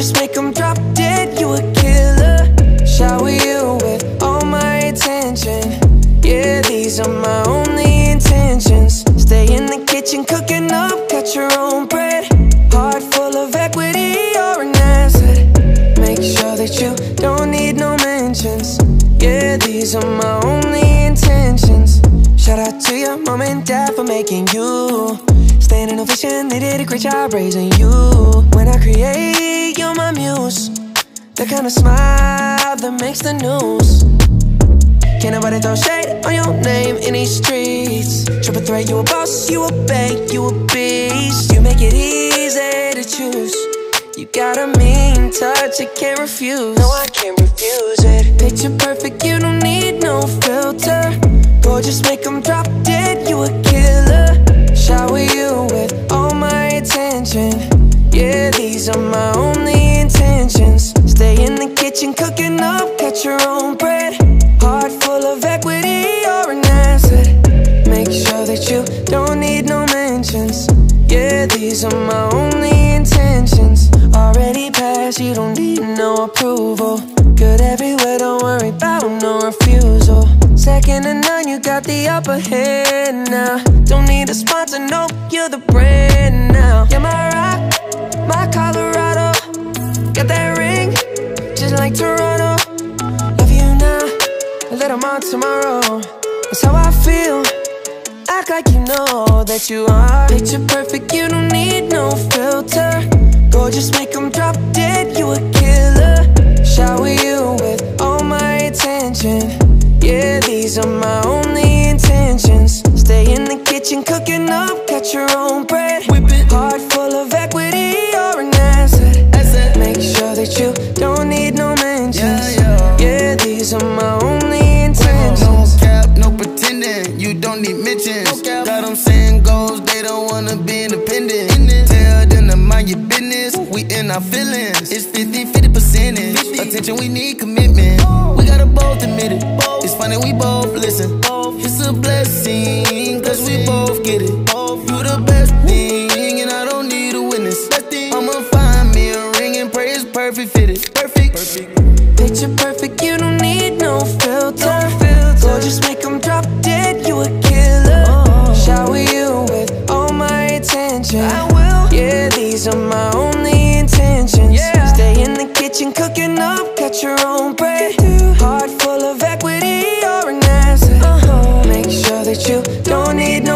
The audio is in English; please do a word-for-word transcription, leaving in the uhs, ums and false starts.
just make them drop dead. You a killer. Shower you with all my attention. Yeah, these are my only intentions. Stay in the kitchen cooking up, cut your own bread. Heart full of equity, you're an asset. Make sure that you don't need no mentions. Yeah, these are my only intentions. Shout out to your mom and dad for making you. Staying in ovation, they did a great job raising you. When I create, you're my muse. The kind of smile that makes the news. Can't nobody throw shade on your name in these streets. Triple threat, you a boss, you a bank, you a beast. You make it easy to choose. You got a mean touch, I can't refuse. No, I can't refuse it. Picture perfect, you don't need no filter. Gorgeous, make them drop dead, you a killer. Shower you with all my attention. Yeah, these are my only intentions. Stay in the kitchen cooking up, cut your own bread. Heart full of equity, you're an asset. Make sure that you don't need no mentions. Yeah, these are my only intentions. Already passed, you don't need no approval. Good everywhere, don't worry about no refusal. Second to none, you got the upper hand now. Don't need a sponsor, no, you're the brand now. You're my rock, my Colorado. Got that ring, just like Toronto. Love you now, a little more tomorrow. That's how I feel. Act like you know that you are. Picture perfect, you don't need no filter. Gorgeous, make them drop dead, you a killer. Shower you with all my attention. Yeah, these are my only intentions. Stay in the kitchen cooking up, cut your own bread. Whip it. Heart full of equity, you're an asset. asset. Make sure that you don't need no mentions. Yeah, yeah. Yeah, these are my only intentions. No cap, no pretending, you don't need mentions. No got them saying goals, they don't wanna be independent. Tell them to mind your business, we in our feelings. It's fifty, fifty percentage. Attention, we need commitment. We gotta both admit it. It's funny, we both listen. It's a blessing, cause we both get it. You the best thing, and I don't need a witness. I'ma find me a ring and pray it's perfect fitted. Perfect. Picture perfect, you don't need no filter. Gorgeous, make them drop dead, you a killer. Shower you with all my attention. I will. Yeah, these are my only intentions. Yeah. Stay in the kitchen cooking up, cut your own bread. Heart full of equity, you're an asset. uh-huh. Make sure that you don't need no